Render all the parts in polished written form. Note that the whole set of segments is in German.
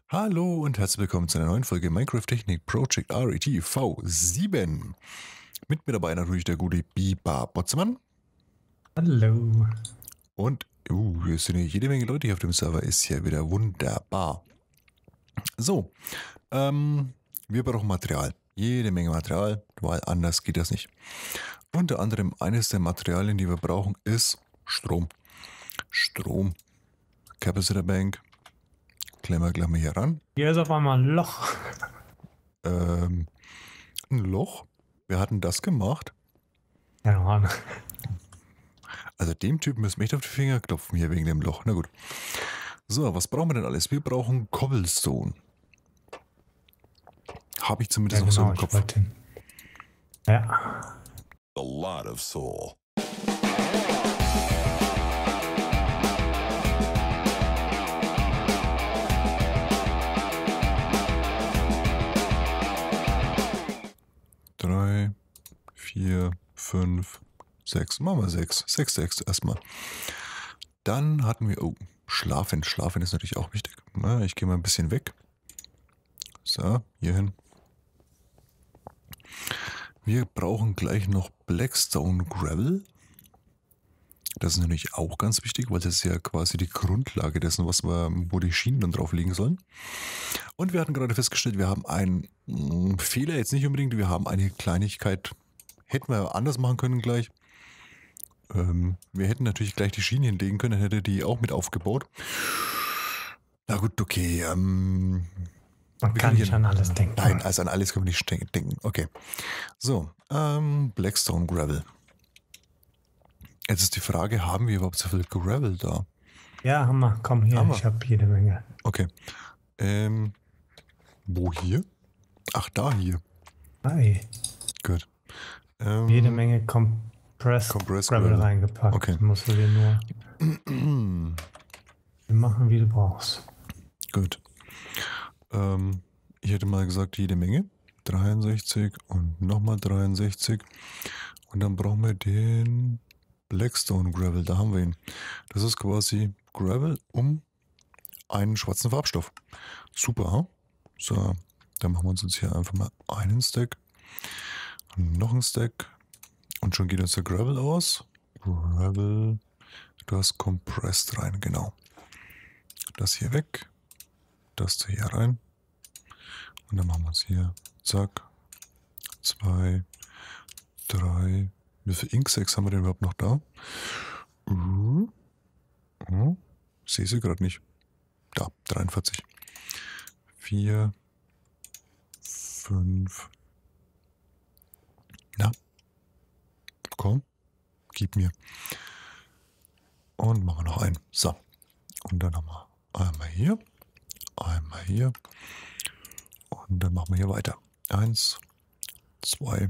Hallo und herzlich willkommen zu einer neuen Folge Minecraft Technik Project RET V7. Mit mir dabei natürlich der gute Biba Botzemann. Hallo. Und hier sind ja jede Menge Leute hier auf dem Server, ist ja wieder wunderbar. So, wir brauchen Material. Jede Menge Material, weil anders geht das nicht. Unter anderem eines der Materialien, die wir brauchen, ist Strom. Strom. Capacitor Bank. Klemmen wir gleich mal hier ran. Hier ist auf einmal ein Loch. Ein Loch. Wer hat denn das gemacht? Keine Ahnung. Also dem Typen müssen wir echt auf die Finger klopfen hier wegen dem Loch. Na gut. So, was brauchen wir denn alles? Wir brauchen Cobblestone. Habe ich zumindest noch so im Kopf. Ja. A lot of soul. Drei, vier, fünf, sechs. Machen wir sechs. Sechs erstmal. Dann hatten wir, Schlafen. Schlafen ist natürlich auch wichtig. Na, ich gehe mal ein bisschen weg. So, hier hin. Wir brauchen gleich noch Blackstone Gravel. Das ist natürlich auch ganz wichtig, weil das ist ja quasi die Grundlage dessen, wo die Schienen dann drauf liegen sollen. Und wir hatten gerade festgestellt, wir haben einen Fehler, jetzt nicht unbedingt, wir haben eine Kleinigkeit, hätten wir anders machen können gleich. Wir hätten natürlich gleich die Schienen hinlegen können, dann hätte die auch mit aufgebaut. Na gut, okay. Man kann nicht an alles denken. Nein, also an alles können wir nicht denken. Okay. So, Blackstone Gravel. Jetzt ist die Frage, haben wir überhaupt so viel Gravel da? Ja, Hammer. Komm hier, ich habe jede Menge. Okay. Wo hier? Ach, da hier. Hi. Gut. Jede Menge Compressed Gravel reingepackt. Okay. Musst du dir nur machen, wie du brauchst. Gut. Ich hätte mal gesagt, jede Menge. 63 und nochmal 63. Und dann brauchen wir den Blackstone Gravel. Da haben wir ihn. Das ist quasi Gravel um einen schwarzen Farbstoff. Super, huh? So, dann machen wir uns jetzt hier einfach mal einen Stack. Noch ein Stack. Und schon geht uns der Gravel aus. Gravel. Du hast Compressed rein, genau. Das hier weg. Das hier rein. Und dann machen wir es hier. Zack. 2, 3. Wie viele Inksacks haben wir denn überhaupt noch da? Sehe sie gerade nicht. Da, 43. 4, 5. Na? Komm. Gib mir. Und machen wir noch einen. So. Und dann haben wir einmal hier. Einmal hier. Und dann machen wir hier weiter. 1, 2.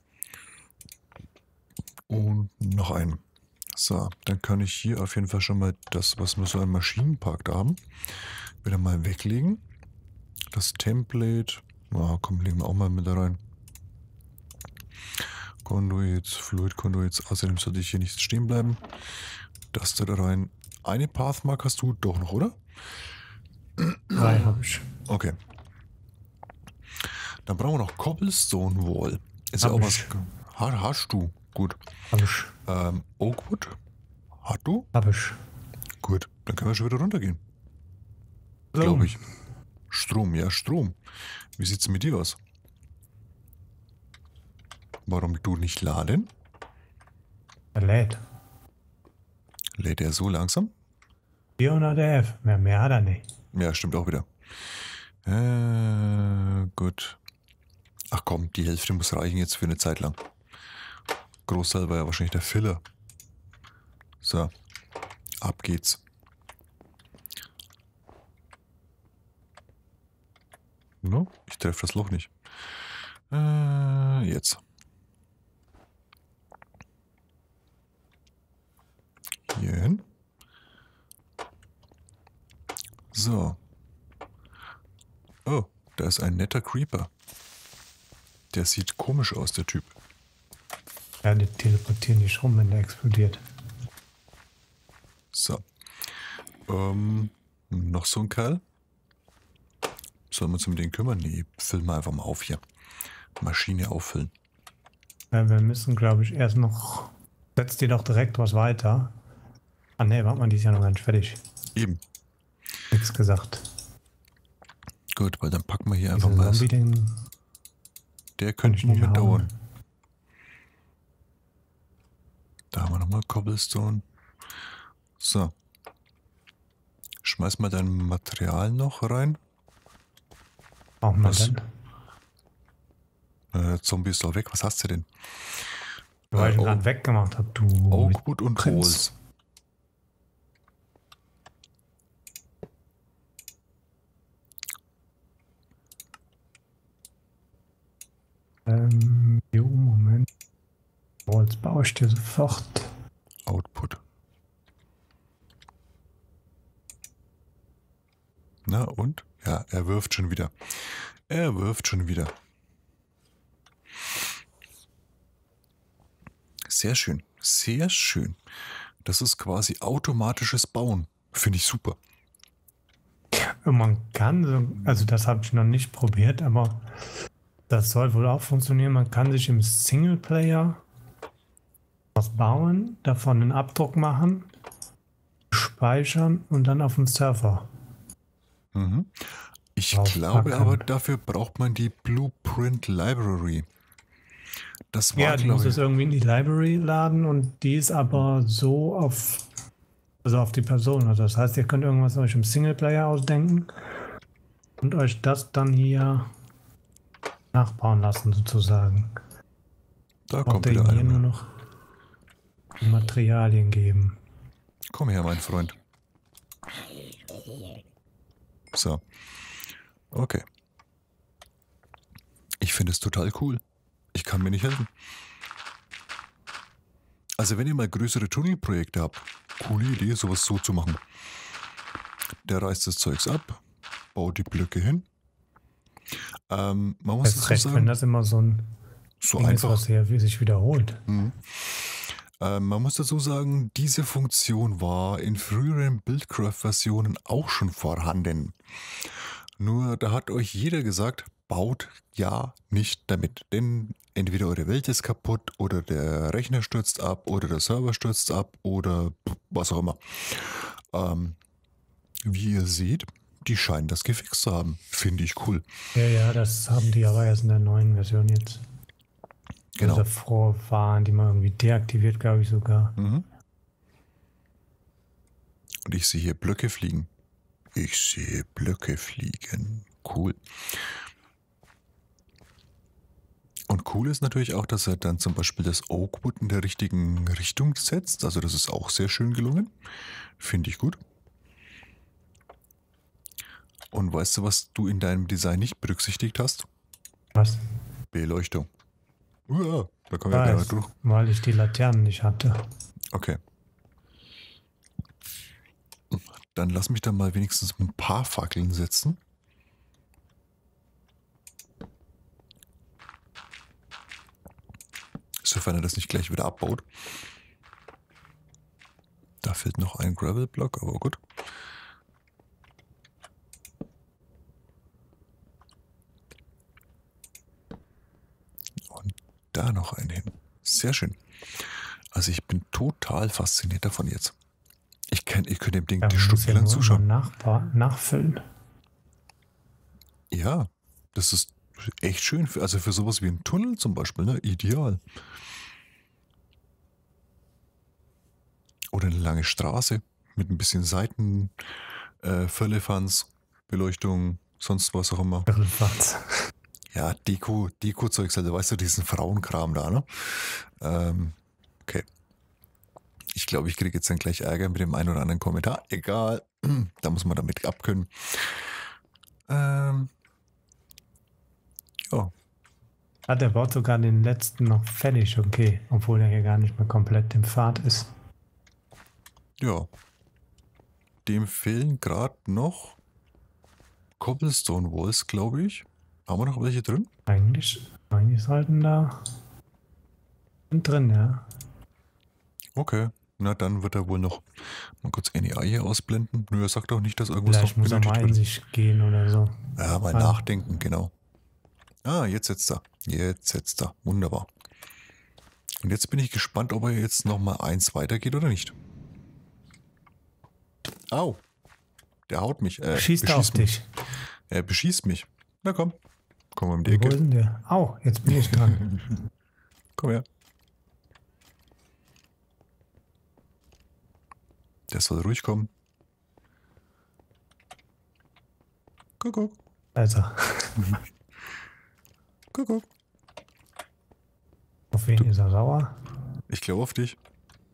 Und noch einen. So, dann kann ich hier auf jeden Fall schon mal das, was wir so im Maschinenpark da haben, wieder mal weglegen. Das Template. Oh, komm, legen wir auch mal mit da rein. Conduits, Fluid Conduits. Außerdem sollte ich hier nicht stehen bleiben. Das da rein. Eine Pathmark hast du doch noch, oder? 3 habe ich. Okay. Dann brauchen wir noch Cobblestone Wall. Ist ja auch was. Hast du? Gut. Hab ich. Oakwood? Hast du? Hab ich. Gut, dann können wir schon wieder runtergehen. So. Glaube ich. Strom, ja, Strom. Wie sieht's mit dir aus? Warum du nicht laden? Er lädt. Lädt er so langsam? 400 F. Mehr hat er nicht. Ja, stimmt auch wieder. Gut. Ach komm, die Hälfte muss reichen jetzt für eine Zeit lang. Großteil war ja wahrscheinlich der Filler. So, ab geht's. No, ich treffe das Loch nicht. Jetzt. Hier hin. So. Oh, da ist ein netter Creeper. Der sieht komisch aus, der Typ. Ja, die teleportieren nicht rum, wenn der explodiert. So. Noch so ein Kerl. Sollen wir uns um den kümmern? Nee, füllen wir einfach mal auf hier. Maschine auffüllen. Ja, wir müssen, glaube ich, erst noch... Setzt dir doch direkt was weiter. Ah ne, warte mal, die ist ja noch gar nicht fertig. Eben. Nichts gesagt. Gut, weil dann packen wir hier einfach mal... Zombie, den Der kann könnte ich einen nicht Moment haben. dauern. Da haben wir nochmal Cobblestone. So. Schmeiß mal dein Material noch rein. Brauchen wir Was? denn? Der Zombie ist doch weg. Was hast du denn? Weil ich ihn Oak- gerade weggemacht habe, du Oakwood und Prinz. Holz. Jo, Moment. Holz baue ich dir sofort. Output. Na und? Ja, er wirft schon wieder. Er wirft schon wieder. Sehr schön. Sehr schön. Das ist quasi automatisches Bauen. Finde ich super. Und man kann, also das habe ich noch nicht probiert, aber das soll wohl auch funktionieren. Man kann sich im Singleplayer was bauen, davon einen Abdruck machen, speichern und dann auf dem Server. Mhm. Ich Drauf glaube packen. aber, dafür braucht man die Blueprint Library. Das war, Ja, die muss glaube es ich. irgendwie in die Library laden und die ist aber so auf die Person. Also das heißt, ihr könnt irgendwas euch im Singleplayer ausdenken und euch das dann hier nachbauen lassen sozusagen. Da Braucht kommt ihr wieder hier nur einer. noch die Materialien geben. Komm her, mein Freund. So. Okay. Ich finde es total cool. Ich kann mir nicht helfen. Also wenn ihr mal größere Tunnelprojekte habt, coole Idee, sowas so zu machen. Der reißt das Zeugs ab, baut die Blöcke hin. Man muss Es ist dazu recht, wenn sagen, das immer so ein so Ding ist, einfach. was hier sich wiederholt. Man muss dazu sagen, diese Funktion war in früheren Buildcraft-Versionen auch schon vorhanden. Nur da hat euch jeder gesagt, baut ja nicht damit. Denn entweder eure Welt ist kaputt oder der Rechner stürzt ab oder der Server stürzt ab oder was auch immer. Wie ihr seht, die scheinen das gefixt zu haben. Finde ich cool. Ja, das haben die aber erst in der neuen Version jetzt. Genau. Also davor waren die mal irgendwie deaktiviert, glaube ich sogar. Und ich sehe hier Blöcke fliegen. Ich sehe Blöcke fliegen. Cool. Und cool ist natürlich auch, dass er dann zum Beispiel das Oakwood in der richtigen Richtung setzt. Also das ist auch sehr schön gelungen. Finde ich gut. Und weißt du, was du in deinem Design nicht berücksichtigt hast? Was? Beleuchtung. Ja, da kommen wir gleich durch. Weil ich die Laternen nicht hatte. Okay. Dann lass mich da mal wenigstens ein paar Fackeln setzen. Sofern er das nicht gleich wieder abbaut. Da fehlt noch ein Gravelblock, aber gut. Und da noch einen hin. Sehr schön. Also ich bin total fasziniert davon jetzt. Ich könnte dem Ding Ja, die man muss ja stundenlang nur zuschauen. nachfüllen. Ja, das ist echt schön. Also für sowas wie ein Tunnel zum Beispiel, ne? Ideal. Oder eine lange Straße mit ein bisschen Seiten, Firlefanz, Beleuchtung, sonst was auch immer. Irrelevant. Ja, Deko-Zeugs, also weißt du, diesen Frauenkram da, ne? Okay. Ich glaube, ich kriege jetzt dann gleich Ärger mit dem einen oder anderen Kommentar. Egal, da muss man damit abkönnen. Ja. Ah, der baut sogar den letzten noch fertig, okay. Obwohl er hier gar nicht mehr komplett im Pfad ist. Ja. Dem fehlen gerade noch Cobblestone Walls, glaube ich. Haben wir noch welche drin? Eigentlich sollten da drin, ja. Okay. Na, dann wird er wohl noch mal kurz NEI hier ausblenden. Nö, er sagt auch nicht, dass irgendwas Vielleicht noch muss er mal in wird. sich gehen oder so. Ja, mal nachdenken, genau. Ah, jetzt setzt er. Jetzt setzt er. Wunderbar. Und jetzt bin ich gespannt, ob er jetzt noch mal eins weitergeht oder nicht. Au. Der haut mich. Schießt er auf mich. dich. Er beschießt mich. Na komm. Komm mal um die Wo Ecke. ist denn der? Au, jetzt bin ich dran. Komm her. Der soll ruhig kommen. Kuckuck. Also, Kuckuck. auf wen ist er sauer? Ich glaube auf dich.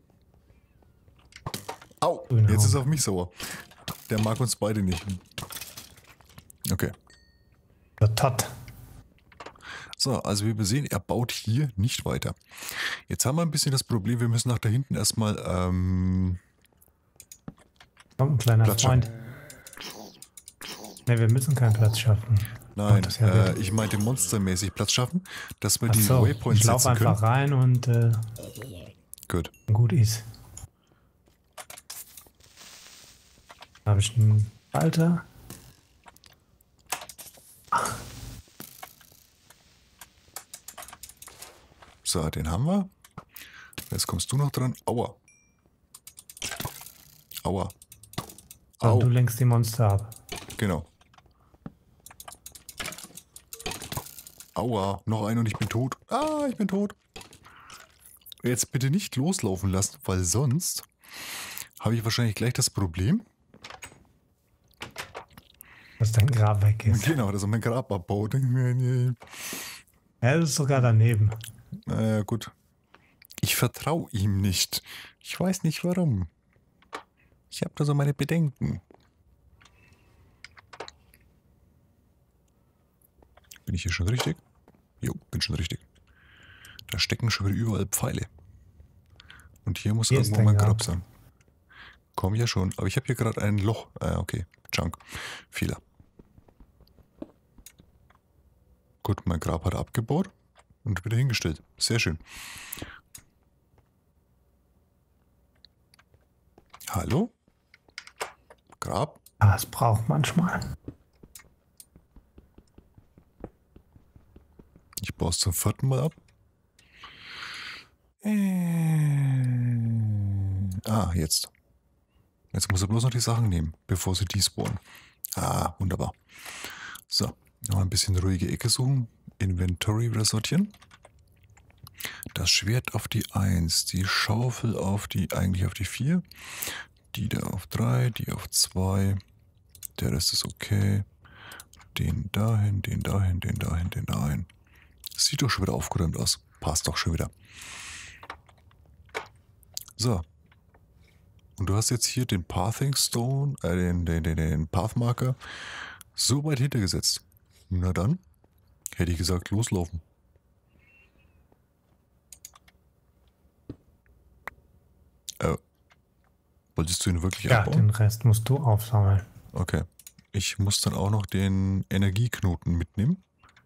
Au. Genau. Jetzt ist er auf mich sauer. Der mag uns beide nicht. Okay. Der Todd. So, also wie wir sehen, er baut hier nicht weiter. Jetzt haben wir ein bisschen das Problem, wir müssen nach da hinten erstmal Kommt ein kleiner Platz Freund. Ne, wir müssen keinen Platz schaffen. nein, Macht das ja wieder. ich meinte monstermäßig Platz schaffen, dass wir Ach die so, Waypoints ich laufe setzen können. einfach rein und Gut. gut ist. Da habe ich einen Alter. So, den haben wir. Jetzt kommst du noch dran. Aua. Aua. So, Au. du lenkst die Monster ab. Genau. Aua. Noch ein und ich bin tot. Ah, ich bin tot. Jetzt bitte nicht loslaufen lassen, weil sonst habe ich wahrscheinlich gleich das Problem. Dass dein Grab weg ist. Genau, dass er mein Grab abbaut. Ja, das ist sogar daneben. Naja, gut. Ich vertraue ihm nicht. Ich weiß nicht warum. Ich habe da so meine Bedenken. Bin ich hier schon richtig? Jo, bin schon richtig. Da stecken schon wieder überall Pfeile. Und hier muss Hier ist irgendwo mein dein Grab Grab. sein. Komm ja schon. Aber ich habe hier gerade ein Loch. Okay. Junk. Fehler. Gut, mein Grab hat er abgebaut und wieder hingestellt. Sehr schön. Hallo? Grab? Ah, das braucht manchmal. Ich baue es zum 4. Mal ab. Jetzt. Jetzt muss er bloß noch die Sachen nehmen, bevor sie despawnen. Ah, wunderbar. So, noch ein bisschen ruhige Ecke suchen. Inventory wieder sortieren. Das Schwert auf die 1, die Schaufel eigentlich auf die 4, die da auf 3, die auf 2. Der Rest ist okay. Den dahin, den dahin, den dahin, den dahin. Das sieht doch schon wieder aufgeräumt aus. Passt doch schon wieder. So. Und du hast jetzt hier den Pathing Stone, den Pathmarker so weit hintergesetzt. Na dann, hätte ich gesagt, loslaufen. Wolltest du ihn wirklich Ja, abbauen? den Rest musst du aufsammeln. Okay. Ich muss dann auch noch den Energieknoten mitnehmen.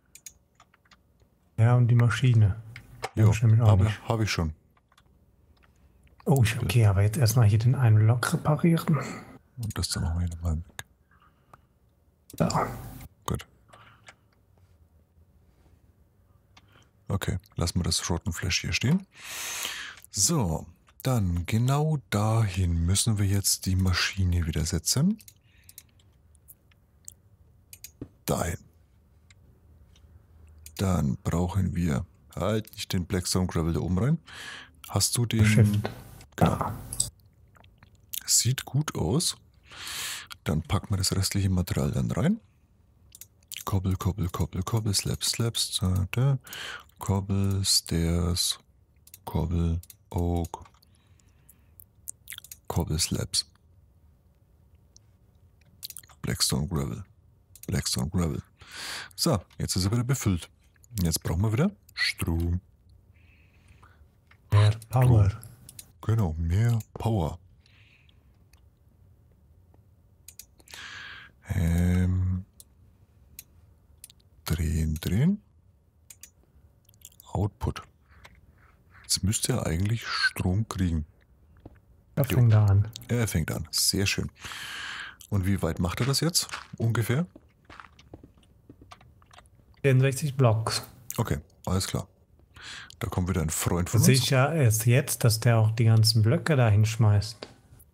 Ja, und die Maschine. Jo, bestimmt auch nicht. habe ich schon. Oh, okay, aber jetzt erstmal hier den einen Block reparieren. Und das dann machen wir nochmal weg. So. Gut. Okay, lassen wir das Rottenflash hier stehen. So, dann genau dahin müssen wir jetzt die Maschine wieder setzen. Dahin. Dann brauchen wir halt nicht den Blackstone Gravel da oben rein. Hast du den? Shift. Genau. Da. Sieht gut aus. Dann packen wir das restliche Material dann rein. Cobble, Cobble, Cobble, Cobble, Slabs, Slabs, da. Cobble, Stairs, Cobble, Oak, Cobble, Slabs. Blackstone Gravel. Blackstone Gravel. So, jetzt ist er wieder befüllt. Jetzt brauchen wir wieder Strom. Mehr Power. Genau, mehr Power. Drehen. Output. Jetzt müsste er eigentlich Strom kriegen. Da fängt er an. Er fängt an. Sehr schön. Und wie weit macht er das jetzt? Ungefähr? 64 Blocks. Okay, alles klar. Da kommt wieder ein Freund von Das sehe uns. ich ja erst jetzt, dass der auch die ganzen Blöcke da hinschmeißt.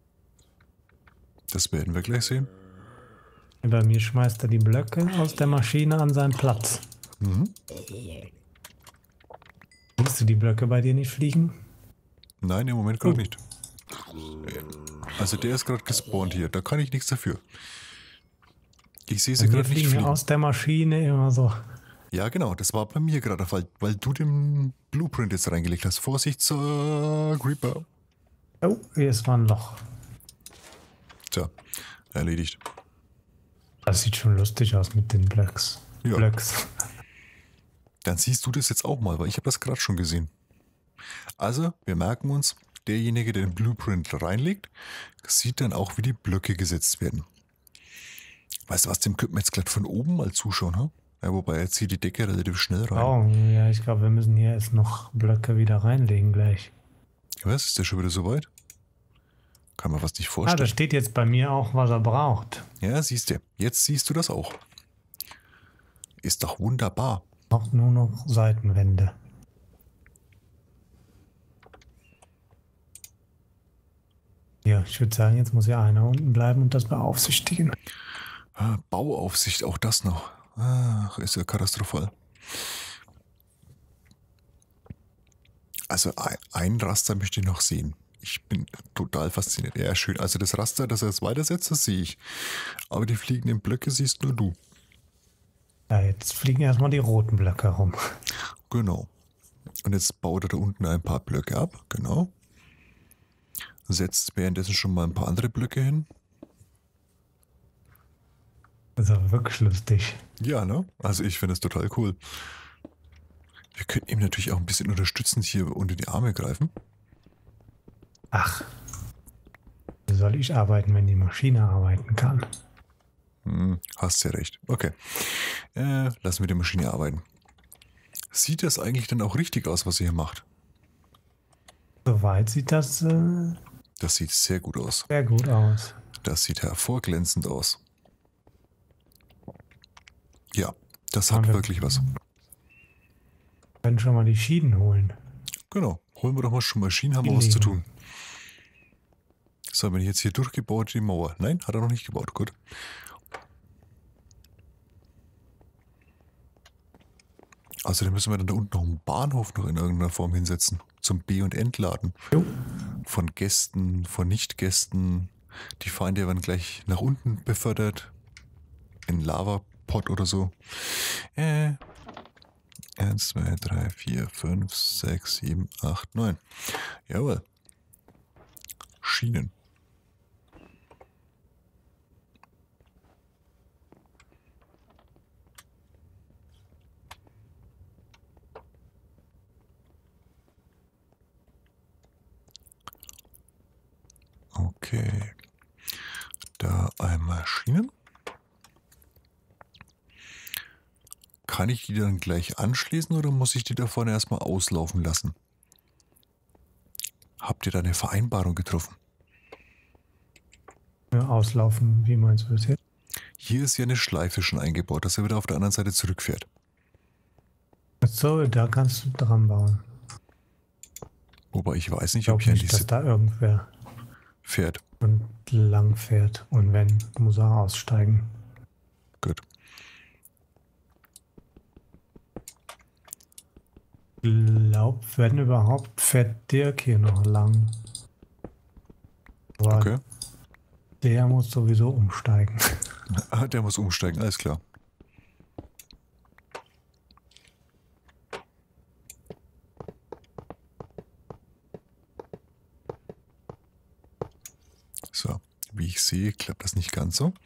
Das werden wir gleich sehen. Bei mir schmeißt er die Blöcke aus der Maschine an seinen Platz. Mhm. Siehst du die Blöcke bei dir nicht fliegen? Nein, im Moment gerade nicht. Also der ist gerade gespawnt hier. Da kann ich nichts dafür. Ich sehe sie Bei mir gerade nicht fliegen fliegen. aus der Maschine immer so. Ja, genau. Das war bei mir gerade der Fall, weil du den Blueprint jetzt reingelegt hast. Vorsicht, Creeper. Oh, hier ist mal ein Loch. Tja, erledigt. Das sieht schon lustig aus mit den Blöcks. Ja. Blöcks. Dann siehst du das jetzt auch mal, weil ich habe das gerade schon gesehen. Also, wir merken uns, derjenige, der den Blueprint reinlegt, sieht dann auch, wie die Blöcke gesetzt werden. Weißt du was, dem könnten wir jetzt gleich von oben mal zuschauen, ha? Ja, wobei, er zieht die Decke relativ schnell rein. Oh, ja, ich glaube, wir müssen hier erst noch Blöcke wieder reinlegen gleich. Was, ist der schon wieder so weit? Kann man was nicht Ah, vorstellen. da steht jetzt bei mir auch, was er braucht. Ja, siehst du. Jetzt siehst du das auch. Ist doch wunderbar. Braucht nur noch Seitenwände. Ja, ich würde sagen, jetzt muss ja einer unten bleiben und das beaufsichtigen. Ah, Bauaufsicht, auch das noch. Ach, ist ja katastrophal. Also ein Raster möchte ich noch sehen. Ich bin total fasziniert. Ja, schön. Also das Raster, das er jetzt weitersetzt, das sehe ich. Aber die fliegenden Blöcke siehst nur du. Ja, jetzt fliegen erstmal die roten Blöcke rum. Genau. Und jetzt baut er da unten ein paar Blöcke ab. Genau. Setzt währenddessen schon mal ein paar andere Blöcke hin. Das ist aber wirklich lustig. Ja, ne? Also ich finde es total cool. Wir könnten ihm natürlich auch ein bisschen unterstützend hier unter die Arme greifen. Ach, wie soll ich arbeiten, wenn die Maschine arbeiten kann? Hast ja recht. Okay. Lassen wir die Maschine arbeiten. Sieht das eigentlich dann auch richtig aus, was ihr hier macht? Soweit sieht das Das sieht sehr gut aus. sehr gut aus. Das sieht hervorglänzend aus. Ja, das hat wir- wirklich was. Wir können schon mal die Schienen holen. Genau. Holen wir doch mal schon Maschinen, haben wir Die was zu liegen. tun. So, wenn ich jetzt hier durchgebaut die Mauer. Nein, hat er noch nicht gebaut. Gut. Außerdem müssen wir dann da unten noch einen Bahnhof noch in irgendeiner Form hinsetzen. Zum B- und Entladen. Jo. Von Gästen, von Nicht-Gästen. Die Feinde werden gleich nach unten befördert. In Lavapot oder so. 1, 2, 3, 4, 5, 6, 7, 8, 9. Jawohl. Schienen. Okay. Da einmal Schienen. Kann ich die dann gleich anschließen oder muss ich die da vorne erstmal auslaufen lassen? Habt ihr da eine Vereinbarung getroffen? Ja, auslaufen, wie meinst du das jetzt? Hier ist ja eine Schleife schon eingebaut, dass er wieder auf der anderen Seite zurückfährt. Achso, da kannst du dran bauen. Wobei ich weiß Ich nicht, ob glaube hier an nicht, dass diese da irgendwer fährt. lang fährt. Und wenn, muss er aussteigen. Gut. Glaub, wenn überhaupt, fährt Dirk hier noch lang. Aber Okay. der muss sowieso umsteigen. Ah, der muss umsteigen, alles klar. So, wie ich sehe, klappt das nicht ganz so.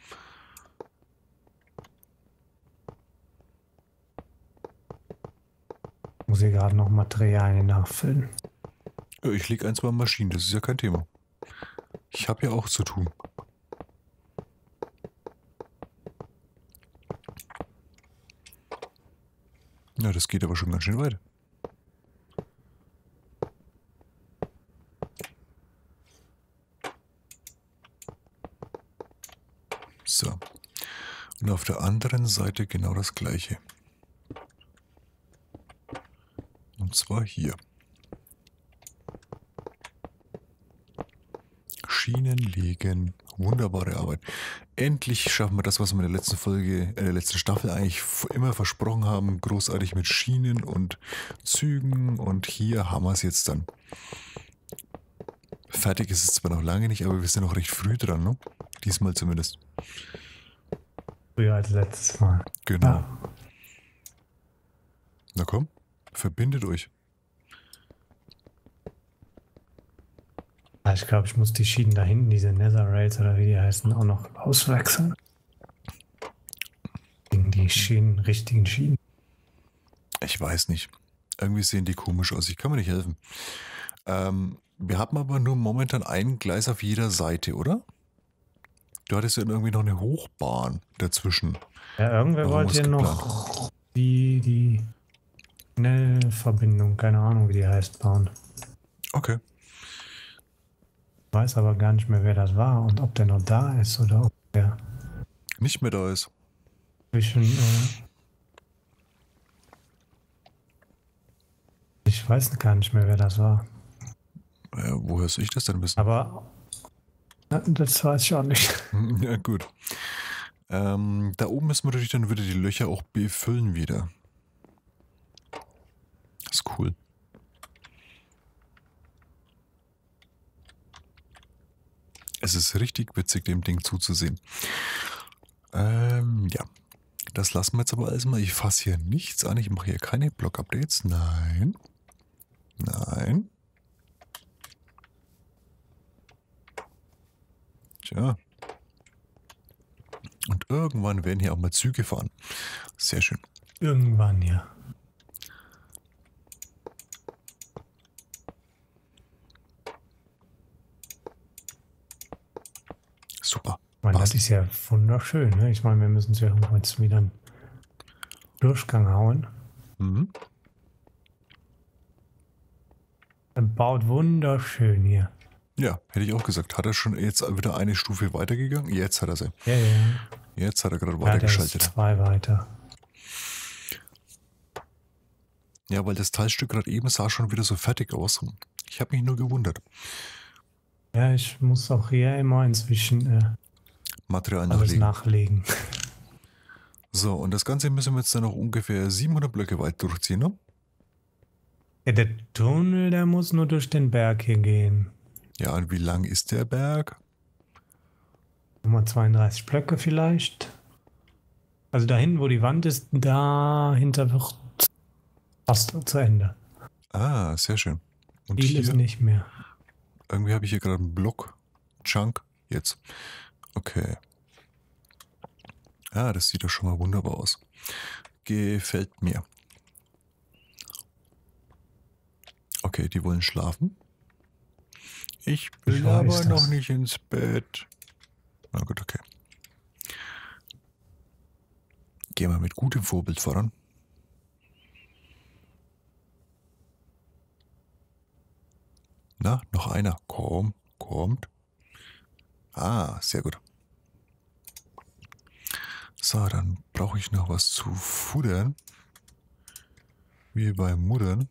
Muss hier gerade noch Materialien nachfüllen. Ja, ich lege ein, zwei Maschinen, das ist ja kein Thema. Ich habe ja auch zu tun. Ja, das geht aber schon ganz schön weit. Und auf der anderen Seite genau das gleiche. Und zwar hier. Schienen legen. Wunderbare Arbeit. Endlich schaffen wir das, was wir in der letzten Folge, der letzten Staffel eigentlich immer versprochen haben. Großartig mit Schienen und Zügen. Und hier haben wir es jetzt dann. Fertig ist es zwar noch lange nicht, aber wir sind noch recht früh dran, ne? Diesmal zumindest. Früher als letztes Mal. Genau. Ja. Na komm, verbindet euch. Ich glaube, ich muss die Schienen da hinten, diese Nether Rails oder wie die heißen, auch noch auswechseln. Gegen die Schienen, richtigen Schienen. Ich weiß nicht. Irgendwie sehen die komisch aus. Ich kann mir nicht helfen. Wir haben aber nur momentan ein Gleis auf jeder Seite, oder? Du hattest ja irgendwie noch eine Hochbahn dazwischen. Ja, irgendwer Warum wollte ist ja noch die Schnellverbindung, keine Ahnung, wie die heißt, bauen. Okay. Ich weiß aber gar nicht mehr, wer das war und ob der noch da ist oder ob der Nicht mehr da ist. zwischen. Ich weiß gar nicht mehr, wer das war. Woher soll ich das denn wissen? Aber das weiß ich auch nicht. Ja, gut. Da oben müssen wir natürlich dann wieder die Löcher auch befüllen wieder. Das ist cool. Es ist richtig witzig, dem Ding zuzusehen. Ja. Das lassen wir jetzt aber alles mal. Ich fasse hier nichts an. Ich mache hier keine Block-Updates. Nein. Nein. Tja. Und irgendwann werden hier auch mal Züge fahren. Sehr schön. Irgendwann, ja. Super. Ich meine, das Passt. ist ja wunderschön. Ne? Ich meine, wir müssen ja irgendwo jetzt wieder einen Durchgang hauen. Mhm. Er baut wunderschön hier. Ja, hätte ich auch gesagt. Hat er schon jetzt wieder eine Stufe weitergegangen? Jetzt hat er sie. Ja, ja. Jetzt hat er gerade Ja, der ist weitergeschaltet. 2 weiter. Ja, weil das Teilstück gerade eben sah schon wieder so fertig aus. Ich habe mich nur gewundert. Ja, ich muss auch hier immer inzwischen Material alles nachlegen. nachlegen. So, und das Ganze müssen wir jetzt dann noch ungefähr 700 Blöcke weit durchziehen, ne? Ja, der Tunnel, der muss nur durch den Berg hier gehen. Ja, und wie lang ist der Berg? Nochmal 32 Blöcke vielleicht. Also da hinten, wo die Wand ist, dahinter wird fast zu Ende. Ah, sehr schön. Und Viel ist hier, nicht mehr. irgendwie habe ich hier gerade einen Block. Chunk. Jetzt. Okay. Ah, das sieht doch schon mal wunderbar aus. Gefällt mir. Okay, die wollen schlafen. Ich will Ich weiß aber das. noch nicht ins Bett. Na gut, okay. Gehen wir mit gutem Vorbild voran. Na, noch einer. Kommt. Ah, sehr gut. So, dann brauche ich noch was zu futtern. Wie beim Muddern.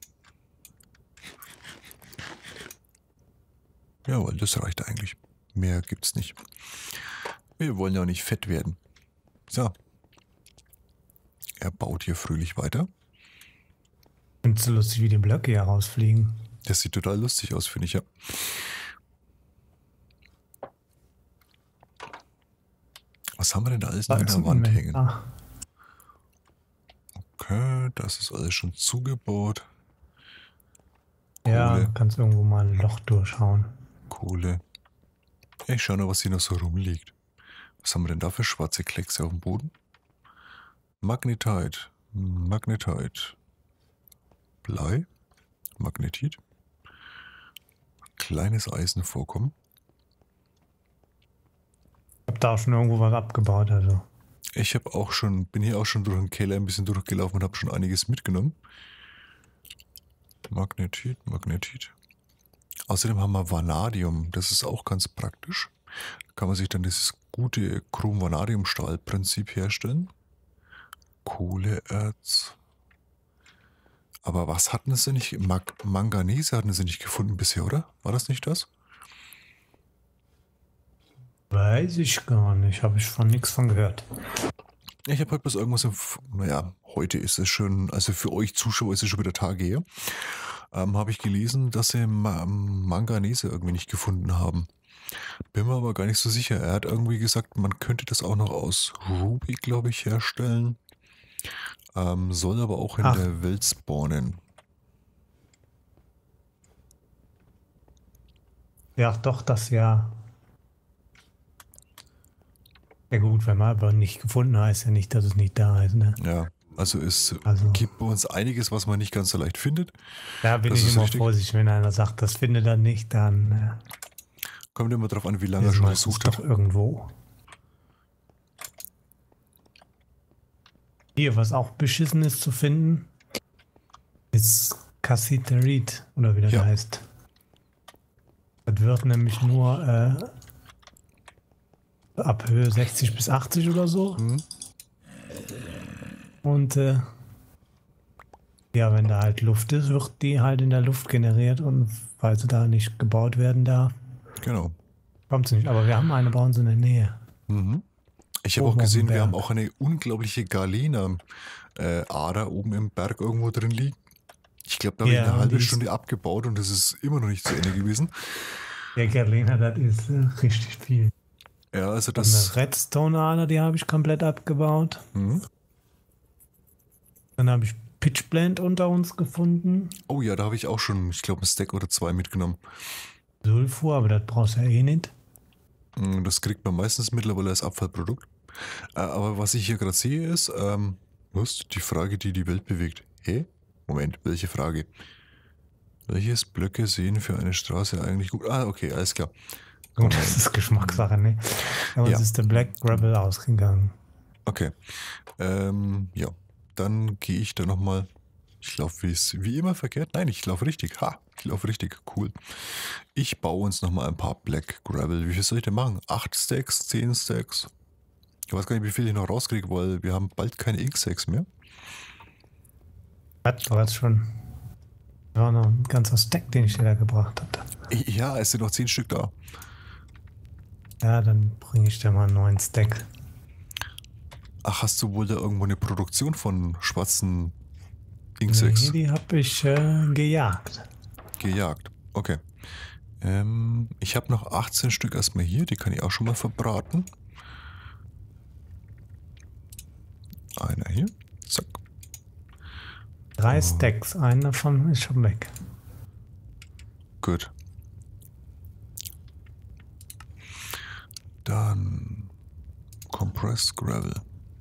Jawohl, das reicht eigentlich. Mehr gibt's nicht. Wir wollen ja auch nicht fett werden. So. Er baut hier fröhlich weiter. Und so lustig, wie die Blöcke hier rausfliegen. Das sieht total lustig aus, finde ich, ja. Was haben wir denn da alles noch in der Wand hängen? Ah, Okay, das ist alles schon zugebaut. ja, Kohle. du kannst irgendwo mal ein Loch durchhauen. Kohle. Ich schau noch, was hier noch so rumliegt. Was haben wir denn da für schwarze Kleckse auf dem Boden? Magnetite. Magnetite. Blei. Magnetit. Kleines Eisenvorkommen. Ich hab da auch schon irgendwo was abgebaut, also. Ich habe auch schon, bin hier auch schon durch den Keller ein bisschen durchgelaufen und habe schon einiges mitgenommen. Magnetit, Magnetit. Außerdem haben wir Vanadium. Das ist auch ganz praktisch. Da kann man sich dann dieses gute Chrom-Vanadium-Stahl-Prinzip herstellen. Kohleerz. Aber was hatten sie nicht? Manganese hatten sie nicht gefunden bisher, oder? War das nicht das? Weiß ich gar nicht. Habe ich von nichts von gehört. Ich habe heute bloß irgendwas naja, heute ist es schon, also für euch Zuschauer ist es schon wieder Tage her, habe ich gelesen, dass sie Manganese irgendwie nicht gefunden haben. Bin mir aber gar nicht so sicher. Er hat irgendwie gesagt, man könnte das auch noch aus Ruby, glaube ich, herstellen. Soll aber auch in der Welt spawnen. Ja, doch, das ja. Ja gut, wenn man aber nicht gefunden hat, heißt ja nicht, dass es nicht da ist, ne? Ja, also es Also, gibt bei uns einiges, was man nicht ganz so leicht findet. da bin Das ich ist immer richtig. vorsichtig, wenn einer sagt, das findet er nicht, dann Kommt immer drauf an, wie lange er ist schon meistens gesucht doch hat. irgendwo. Hier, was auch beschissen ist zu finden, ist Cassiterit, oder wie das Ja. heißt. Das wird nämlich nur ab Höhe 60 bis 80 oder so. Mhm. Und ja, wenn da halt Luft ist, wird die halt in der Luft generiert und weil sie da nicht gebaut werden darf, Genau. kommt sie nicht. Aber wir haben eine bei uns in der Nähe. Mhm. Ich habe Oben auch auf dem gesehen, wir Berg. haben auch eine unglaubliche Galena-Ader oben im Berg irgendwo drin liegen. Ich glaube, da habe ich Ja, eine halbe die ist- Stunde abgebaut und es ist immer noch nicht zu Ende gewesen. Der Gerlina, das ist richtig viel. Ja, also Und das. eine Redstone-Ader, die habe ich komplett abgebaut. Mhm. Dann habe ich Pitchblende unter uns gefunden. Oh ja, da habe ich auch schon, ich glaube, ein Stack oder 2 mitgenommen. Sulfur, aber das brauchst du ja eh nicht. Das kriegt man meistens mittlerweile als Abfallprodukt. Aber was ich hier gerade sehe, ist, was? Die Frage, die die Welt bewegt. Hä? Moment, welche Frage? Welches Blöcke sehen für eine Straße eigentlich gut? Ah, okay, alles klar. Gut, das ist Geschmackssache, ne? Aber Ja. uns ist der Black Gravel ausgegangen. Okay. Ja, dann gehe ich da nochmal. Ich laufe wie immer verkehrt. Nein, ich laufe richtig. Ha, ich laufe richtig. Cool. Ich baue uns nochmal ein paar Black Gravel. Wie viel soll ich denn machen? 8 Stacks, 10 Stacks? Ich weiß gar nicht, wie viel ich noch rauskriege, weil wir haben bald keine Ink-Stacks mehr. Hat bereits schon. War noch ein ganzer Stack, den ich dir da gebracht hatte. Ja, es sind noch 10 Stück da. Ja, dann bringe ich dir mal einen neuen Stack. Ach, hast du wohl da irgendwo eine Produktion von schwarzen Nee, Ink-Stacks die habe ich gejagt. gejagt? Okay. Ich habe noch 18 Stück erstmal hier. Die kann ich auch schon mal verbraten. Einer hier. Zack. 3 Stacks, einen davon ist schon weg. Gut. Dann Compressed Gravel.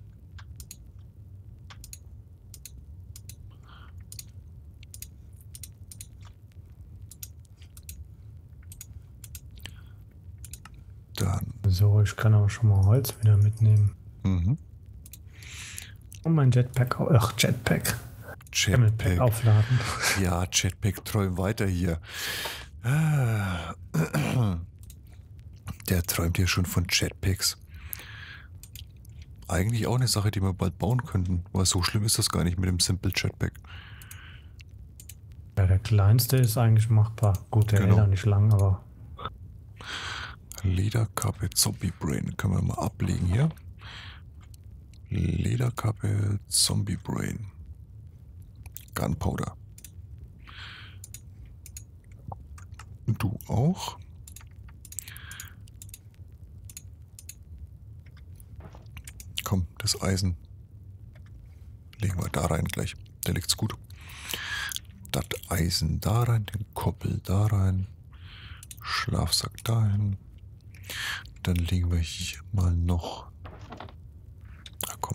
Dann. So, ich kann auch schon mal Holz wieder mitnehmen. Mhm. Und mein Jetpack, Jetpack Jetpack. aufladen. Ja, Jetpack, träum weiter hier. Ah. Der träumt hier schon von Jetpacks. Eigentlich auch eine Sache, die wir bald bauen könnten, weil so schlimm ist das gar nicht mit dem Simple Jetpack. Ja, der kleinste ist eigentlich machbar. Gut, der Genau. hält auch nicht lang, aber Lederkappe Zombie Brain können wir mal ablegen hier. Lederkappe Zombie Brain. Gunpowder. Du auch? Komm, das Eisen legen wir da rein gleich. Da liegt's gut. Das Eisen da rein, den Koppel da rein, Schlafsack dahin. Dann legen wir hier mal noch. Ah, komm.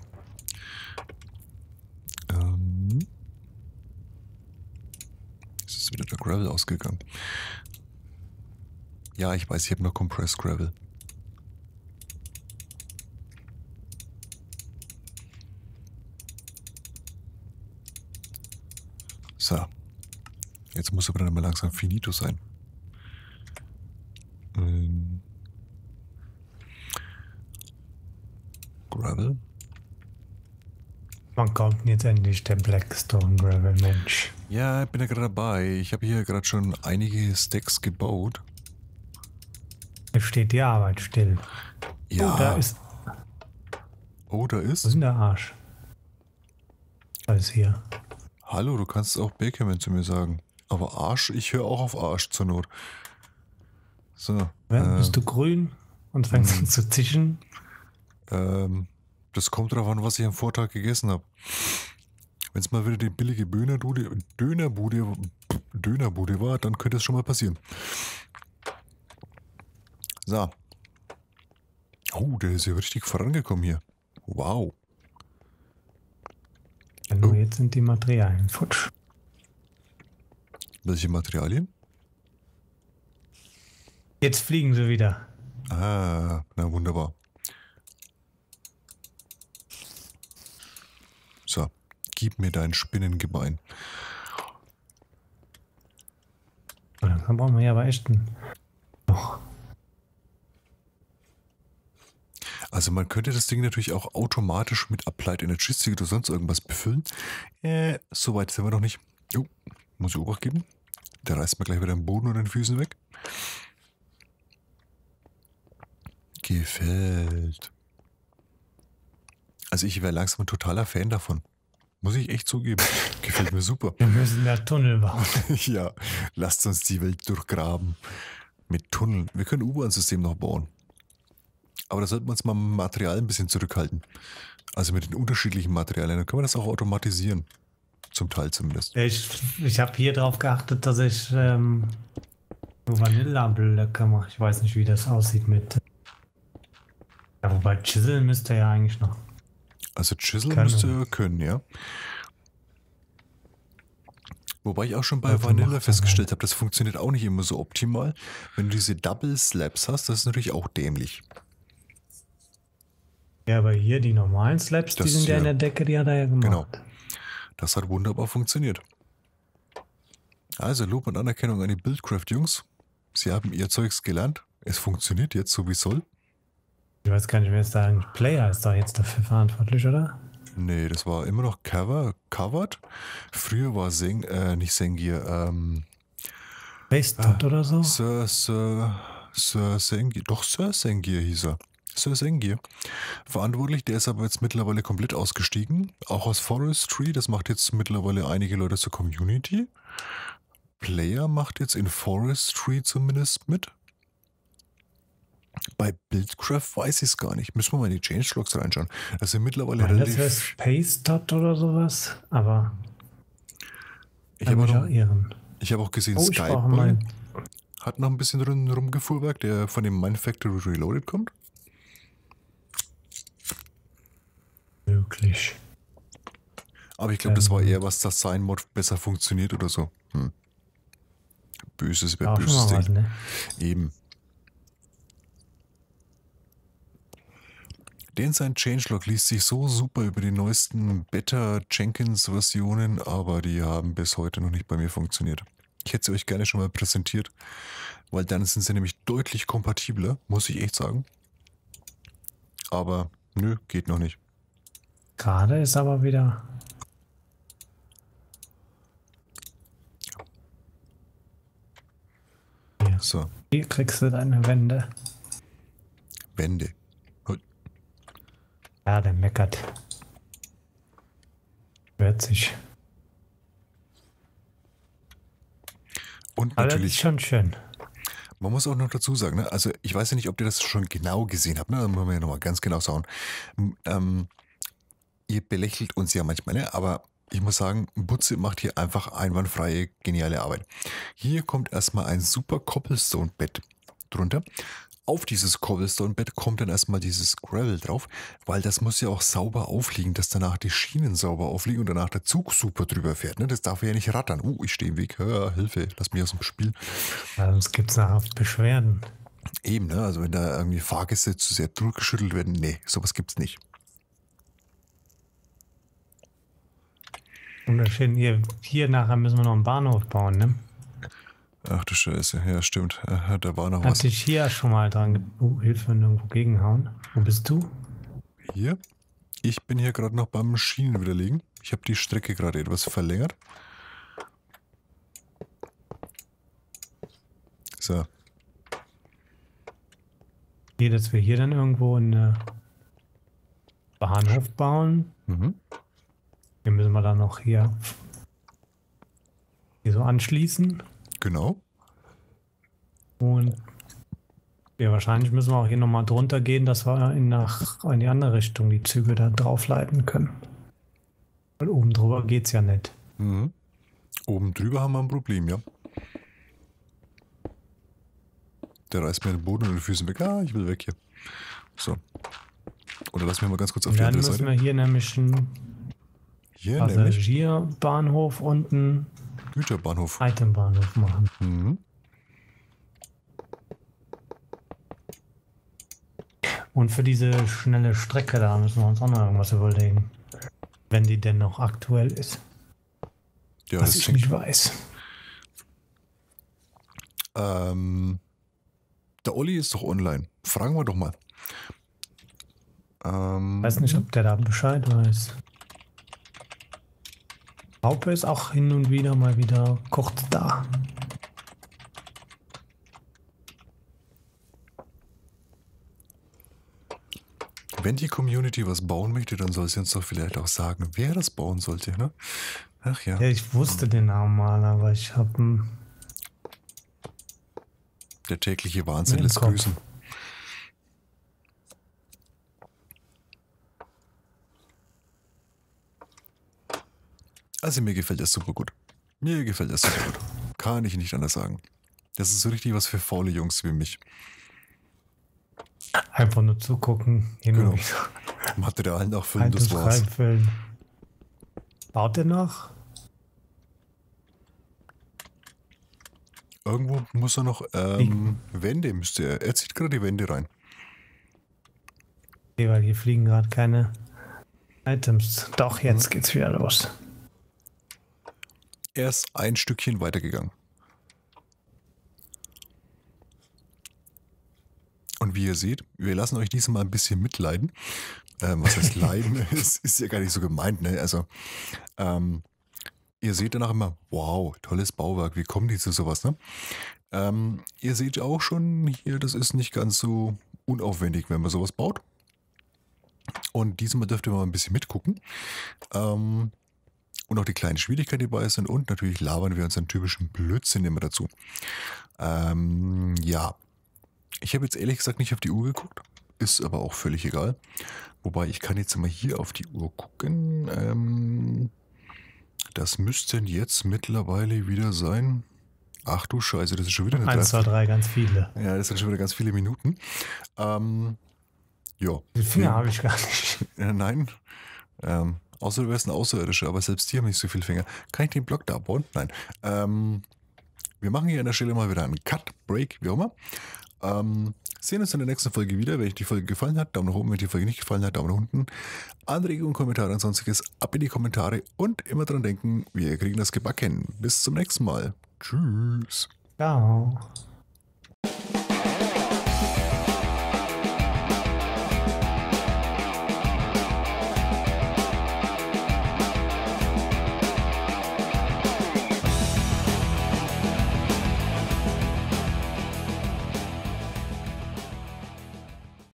Jetzt ist wieder der Gravel ausgegangen. Ja, ich weiß, ich habe noch Compressed Gravel. So. Jetzt muss aber dann mal langsam finito sein. Gravel? Wann kommt denn jetzt endlich der Blackstone Gravel, Mensch? Ja, ich bin ja gerade dabei. Ich habe hier gerade schon einige Stacks gebaut. Jetzt steht die Arbeit still. Ja. Oh, da ist. Oh, da Wo ist ist. denn der Arsch? Alles hier. Hallo, du kannst auch Bakerman zu mir sagen. Aber Arsch, ich höre auch auf Arsch zur Not. So. Bist du grün und fängst an zu zischen? Das kommt darauf an, was ich am Vortag gegessen habe. Wenn es mal wieder die billige Dönerbude war, dann könnte es schon mal passieren. So. Oh, der ist ja richtig vorangekommen hier. Wow. Ja, nur jetzt sind die Materialien futsch. Welche Materialien? Jetzt fliegen sie wieder. Ah, na wunderbar. So, gib mir dein Spinnengebein. Dann brauchen wir ja aber echt noch. Also man könnte das Ding natürlich auch automatisch mit Applied Energistic oder sonst irgendwas befüllen. So weit sind wir noch nicht. Oh, muss ich Obacht geben. Der reißt mir gleich wieder den Boden unter den Füßen weg. Gefällt. Also ich wäre langsam ein totaler Fan davon. Muss ich echt zugeben. Gefällt mir super. Wir müssen da Tunnel bauen. Ja, lasst uns die Welt durchgraben. Mit Tunneln. Wir können ein U-Bahn-System noch bauen. Aber da sollten wir uns mal mit Material ein bisschen zurückhalten. Also mit den unterschiedlichen Materialien. Dann können wir das auch automatisieren. Zum Teil zumindest. Ich habe hier drauf geachtet, dass ich nur Vanilla-Blöcke mache. Ich weiß nicht, wie das aussieht mit. Ja, wobei Chisel müsste ja eigentlich noch. Also Chisel Können. müsste er können, ja. Wobei ich auch schon bei Also Vanilla macht festgestellt habe, das funktioniert auch nicht immer so optimal. Wenn du diese Double Slabs hast, das ist natürlich auch dämlich. Ja, aber hier die normalen Slabs, die Das sind ja in hier. der Decke, die hat er ja gemacht. Genau. Das hat wunderbar funktioniert. Also Lob und Anerkennung an die Buildcraft-Jungs. Sie haben ihr Zeugs gelernt. Es funktioniert jetzt so wie es soll. Ich weiß gar nicht, wer ist da eigentlich. Player ist da jetzt dafür verantwortlich, oder? Nee, das war immer noch covered. Früher war nicht Sengir, Bastot oder so? Sir Sengir. Doch, Sir Sengir hieß er. Sir Sengir. Verantwortlich, der ist aber jetzt mittlerweile komplett ausgestiegen. Auch aus Forestry, das macht jetzt mittlerweile einige Leute zur Community. Player macht jetzt in Forestry zumindest mit. Bei Buildcraft weiß ich es gar nicht. Müssen wir mal in die Changelogs reinschauen. Das sind mittlerweile Nein, das relativ. wäre Spacedot oder sowas. Aber Ich habe mich auch auch, irren. ich hab auch gesehen, Oh, ich brauche Skype mal. hat noch ein bisschen rumgefuhrwerk, der von dem Mindfactory Reloaded kommt. Möglich. Aber ich glaube, das war eher, was das Sign-Mod besser funktioniert oder so. Böses wäre Auch schon böses mal was, Ding. ne? Eben. Den sein Changelog liest sich so super über die neuesten Beta-Jenkins-Versionen, aber die haben bis heute noch nicht bei mir funktioniert. Ich hätte sie euch gerne schon mal präsentiert, weil dann sind sie nämlich deutlich kompatibler, muss ich echt sagen. Aber nö, geht noch nicht. Gerade ist aber wieder. So, Hier kriegst du deine Wände. Wände. Ja, der meckert. Hört sich. Und Aber das ist natürlich, schon schön. man muss auch noch dazu sagen, ne? Also ich weiß ja nicht, ob ihr das schon genau gesehen habt, ne? Da müssen wir ja nochmal ganz genau schauen. Ihr belächelt uns ja manchmal, ne? Aber ich muss sagen, Butze macht hier einfach einwandfreie, geniale Arbeit. Hier kommt erstmal ein super Cobblestone-Bett drunter. Auf dieses Cobblestone-Bett kommt dann erstmal dieses Gravel drauf, weil das muss ja auch sauber aufliegen, dass danach die Schienen sauber aufliegen und danach der Zug super drüber fährt. Ne? Das darf ja nicht rattern. Ich stehe im Weg. Hilfe, lass mich aus dem Spiel. Ja, sonst gibt es nachher Beschwerden. Eben, ne? Also wenn da irgendwie Fahrgäste zu sehr durchgeschüttelt werden, nee, sowas gibt's nicht. Wunderschön. Hier nachher müssen wir noch einen Bahnhof bauen, ne? Ach du Scheiße, ja stimmt. Da war noch was. Hatte ich hier schon mal dran. Hilfe, wenn irgendwo gegenhauen. Wo bist du? hier. Ich bin hier gerade noch beim Schienen widerlegen. Ich habe die Strecke gerade etwas verlängert. So. Hier, dass wir hier dann irgendwo einen Bahnhof bauen. Mhm. Hier müssen wir dann noch hier so anschließen. Genau. Und ja, wahrscheinlich müssen wir auch hier nochmal drunter gehen, dass wir in die andere Richtung die Züge da drauf leiten können. Weil oben drüber geht's ja nicht. Mhm. Oben drüber haben wir ein Problem, ja. Der reißt mir den Boden und die Füße weg. Ah, ich will weg hier. So. Oder lass mich mal ganz kurz auf Und die dann andere müssen Seite. wir hier nämlich einen Hier nämlich Passagierbahnhof und einen Güterbahnhof. Itembahnhof machen. Mhm. Und für diese schnelle Strecke da müssen wir uns auch noch irgendwas überlegen. Wenn die denn noch aktuell ist. Ja, Was das ich hängt. nicht weiß. Der Olli ist doch online. Fragen wir doch mal. Weiß nicht, ob der da Bescheid weiß. Haupe ist auch hin und wieder mal wieder kurz da. Wenn die Community was bauen möchte, dann soll sie uns doch vielleicht auch sagen, wer das bauen sollte, ne? Ach ja. Ja, ich wusste den Namen mal, aber ich habe Der tägliche Wahnsinn Im lässt Kopf. grüßen. Also mir gefällt das super gut. Mir gefällt das super gut. Kann ich nicht anders sagen. Das ist so richtig was für faule Jungs wie mich. einfach nur zugucken. Hier Genau. nur wieder Material nachfüllen, das altes war's. reinfüllen. Baut der noch? Irgendwo muss er noch Wände, müsste er. Er zieht gerade die Wände rein. Nee, weil hier fliegen gerade keine Items. Doch, jetzt geht's wieder los. Er ist ein Stückchen weitergegangen. Und wie ihr seht, wir lassen euch diesmal ein bisschen mitleiden. Was heißt leiden? ist ja gar nicht so gemeint, ne? Also, ihr seht danach immer, wow, tolles Bauwerk, wie kommen die zu sowas, ne? Ihr seht auch schon hier, das ist nicht ganz so unaufwendig, wenn man sowas baut. Und diesmal dürft ihr mal ein bisschen mitgucken. Und auch die kleinen Schwierigkeiten, die dabei sind. Und natürlich labern wir unseren typischen Blödsinn immer dazu. Ja. Ich habe jetzt ehrlich gesagt nicht auf die Uhr geguckt. Ist aber auch völlig egal. Wobei, ich kann jetzt mal hier auf die Uhr gucken. Das müssten jetzt mittlerweile wieder sein. Ach du Scheiße, das ist schon wieder eine 1, 2, 3, ganz viele. Ja, das sind schon wieder ganz viele Minuten. Ja. Die Finger habe ich gar nicht. Nein. Außer du wärst ein Außerirdischer, aber selbst die haben nicht so viele Finger. Kann ich den Block da abbauen? Nein. Wir machen hier an der Stelle mal wieder einen Cut, Break, wie auch immer. Sehen uns in der nächsten Folge wieder. Wenn euch die Folge gefallen hat, Daumen nach oben. Wenn die Folge nicht gefallen hat, Daumen nach unten. Anregungen, Kommentare und sonstiges ab in die Kommentare. Und immer dran denken, wir kriegen das gebacken. Bis zum nächsten Mal. Tschüss. Ciao.